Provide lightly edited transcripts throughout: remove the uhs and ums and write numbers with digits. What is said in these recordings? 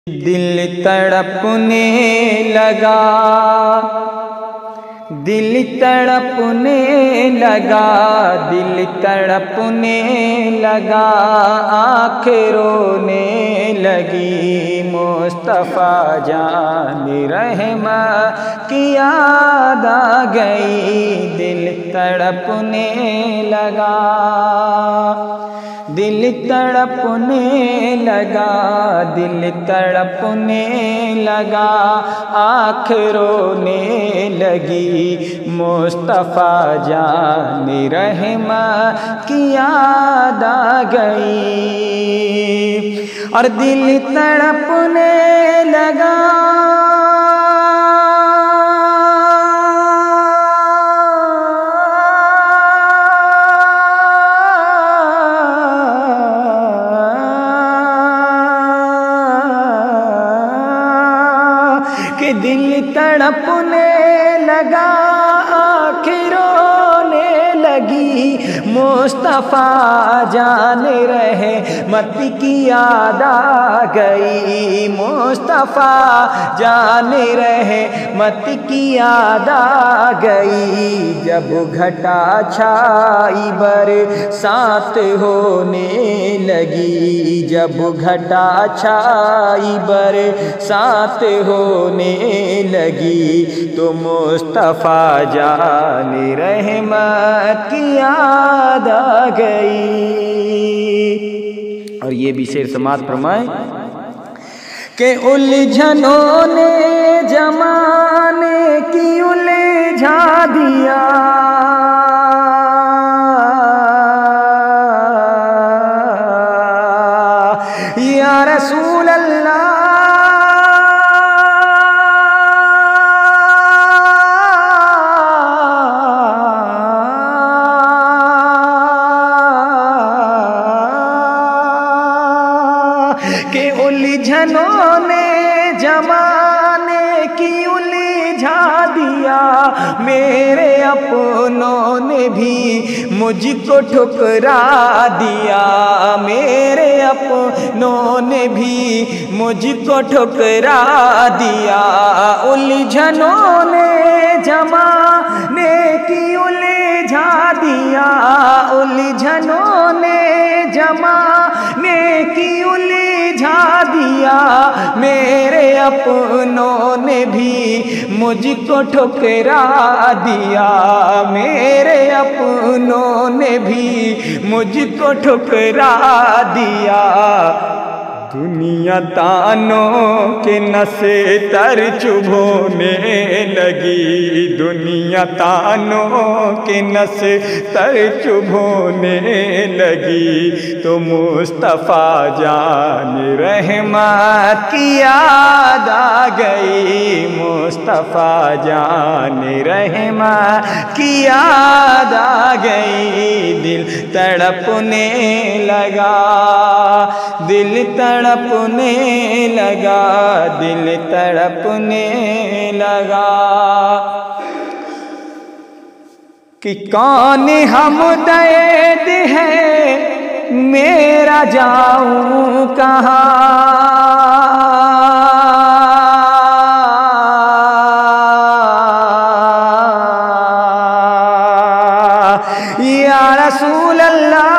दिल तड़पने लगा, दिल तड़पने लगा, दिल तड़पने लगा, आँख रोने लगी। मुस्तफ़ा जान रहमत की याद आ गई, दिल तड़पने लगा, दिल तड़पने लगा, दिल तड़पने लगा, आँख रोने लगी। मुस्तफ़ा जान रहमत की याद आ गई और दिल तड़पने लगा। कि दिल तड़पने लगा, आँखें रोने लगी। मुस्तफ़ा जान रहमत की याद आ गई, मुस्तफ़ा जान रहमत की याद आ गई। जब घटा छाई बरसात होने लगी, जब घटा छाई बरसात होने लगी, तो मुस्तफ़ा जान रहमत की याद आ गई। और ये भी शेर समात फरमाए कि उलझनों ने जमाने की उलझा दिया, या रसूल अल्लाह, के उलझनों ने जमाने की उलझा दिया। मेरे अपनों ने भी मुझको ठुकरा दिया, मेरे अपनों ने भी मुझको ठुकरा दिया। उलझनों ने जमाने की उलझा दिया, उलझनों ने जमाने की उलझा दिया। मेरे अपनों ने भी मुझको ठुकरा दिया, मेरे अपनों ने भी मुझको ठुकरा दिया। दुनिया तानों के नशे तर चुभोने लगी, दुनिया तानों के नशे तर चुभोने लगी, तो मुस्तफ़ा जान रहमत की याद आ गई, मुस्तफ़ा जान रहमत की याद आ गई। दिल तड़पने लगा, दिल तड़पने लगा, दिल तड़पने लगा। कि कौन हमदर्द है मेरा, जाऊं कहाँ, या रसूल अल्लाह,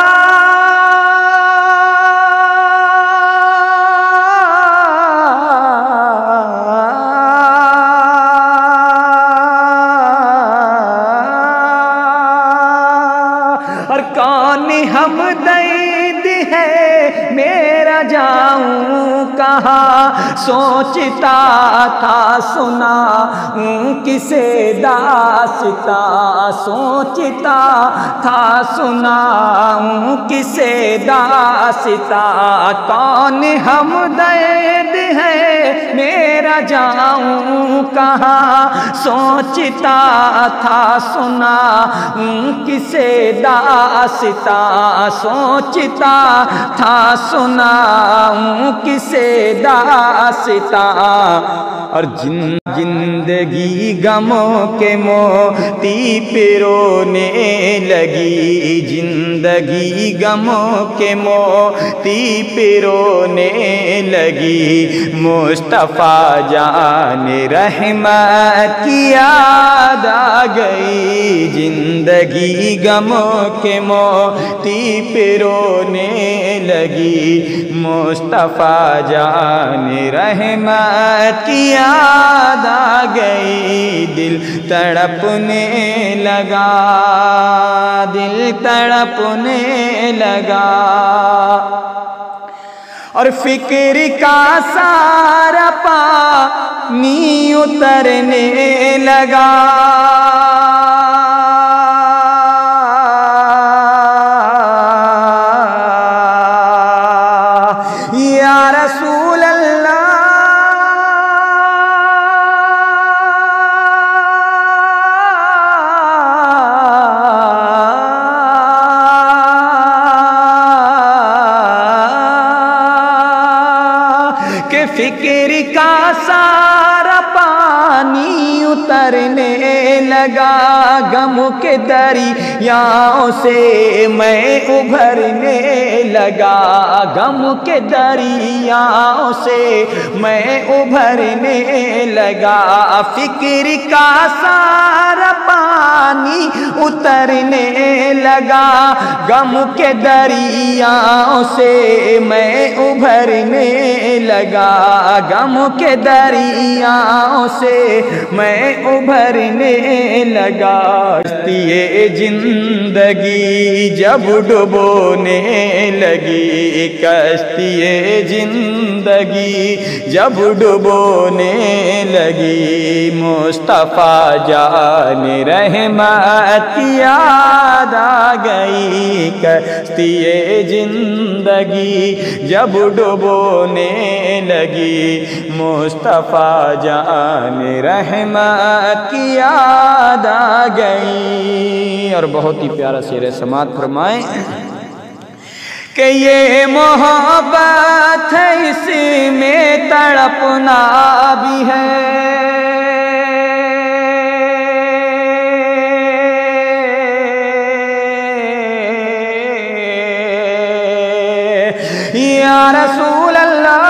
और कौन हमदर्द है मेरा, जाऊं कहाँ। सोचता था सुनाऊं किसे दास्ता, सोचता था सुनाऊं किसे दास्ता। कौन हमदर्द है मेरा, जाऊं कहाँ। सोचता था सुनाऊं किसे दास्ता, सोचता था सुनाऊं किसे दास्ता। और जिन जिंदगी गमों के मोती पिरोने लगी, जिंदगी गमों के मोती पिरोने लगी। मुस्तफ़ा जान रहमत की याद आ गई, जिंदगी गमों के मोती पिरोने लगी। मुस्तफ़ा जान रहमत की याद आ गई, दिल तड़पने लगा, दिल तड़पने लगा। और फिक्र का सारा पानी उतरने लगा। या रसूल अल्लाह, के फिक्र का सारा पानी उतरने लगा। गम के दरियाओं से मैं उभरने लगा, गम के दरियाओं से मैं उभरने लगा। फिक्र का सारा पानी उतरने लगा, गम के दरियाओं से मैं उभरने लगा, गम के दरियाओं से मैं उभरने लगा। कश्तिए जिंदगी जब डुबोने लगी, कश्तिए जिंदगी जब डुबोने लगी। मुस्तफ़ा जान रहमत की याद आ गई, कश्तिए जिंदगी जब डुबोने लगी। मुस्तफ़ा जान रहमत की याद आ गई। और बहुत ही प्यारा शेर समात फरमाएं कि ये मोहब्बत है, इसमें तड़पना भी है। या रसूल अल्लाह,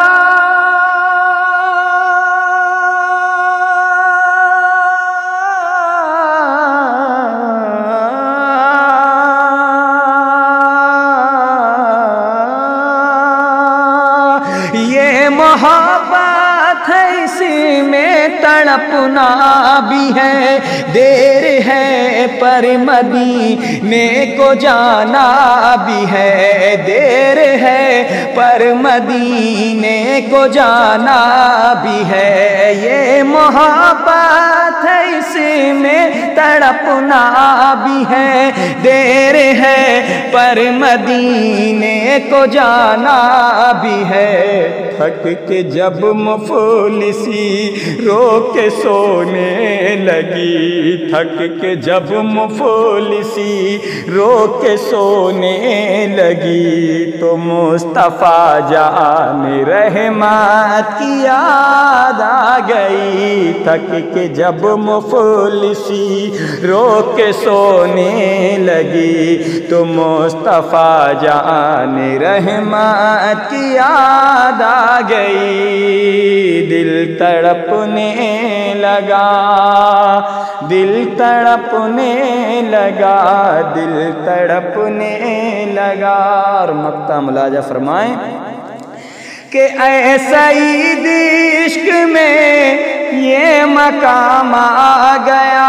ये मोहब्बत है, इसमें तड़पना भी है। देर है पर मदीने को जाना भी है, देर है पर मदीने को जाना भी है। ये मोहब्बत है, इसमें तड़पना भी है। देर है पर मदीने को जाना भी है। थक के जब मुफलिसी रो के सोने लगी, थक के जब मुफलिसी रो के सोने लगी। तो मुस्तफ़ा जान रहमत की याद आ गई, थक के जब मुफलिसी रो के सोने लगी। तो मुस्तफ़ा जान रहमत की याद आ गई, दिल तड़पने लगा, दिल तड़पने लगा, दिल तड़पने लगा। और मक्ता मुलाजा फरमाएं कि ऐसा ही इश्क में ये मकाम आ गया।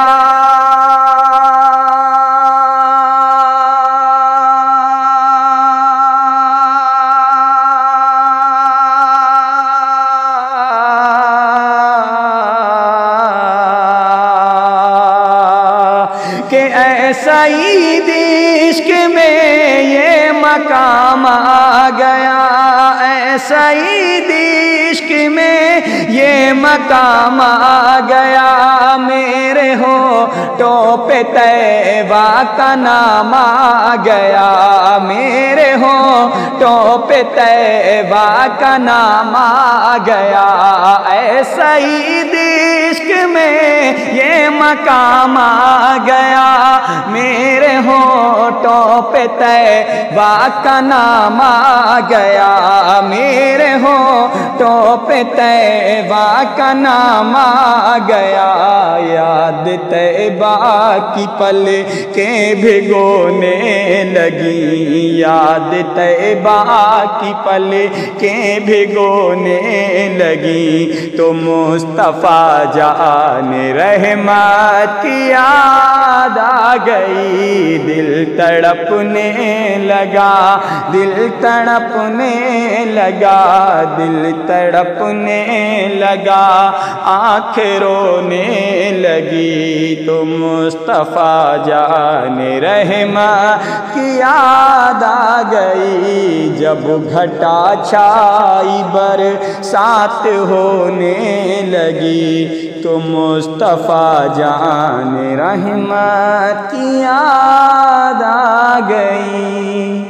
कि ऐसा ही इश्क में ये मकाम आ गया, ऐसा ही इश्क में ये मकाम आ गया। मेरे होठों पे तैबा का नाम आ गया, मेरे होठों पे तैबा का नाम आ गया। ऐसा ही इश्क में ये मकाम आ गया, मेरे होठों पे तैबा का नाम आ गया, मेरे होठों पे तैबा का नाम आ गया। याद तैबा की पल के भिगोने लगी, याद तैबा की पल के भिगोने लगी, तो मुस्तफ़ा जान रहमत की याद आ गई। दिल तड़पने लगा, दिल तड़पने लगा, दिल तड़पने लगा, आँखें रोने लगी, तो मुस्तफ़ा जान रहमत की याद आ गई। जब घटा छाई बरसात होने लगी, तो मुस्तफ़ा जान रहमत की याद आ गई।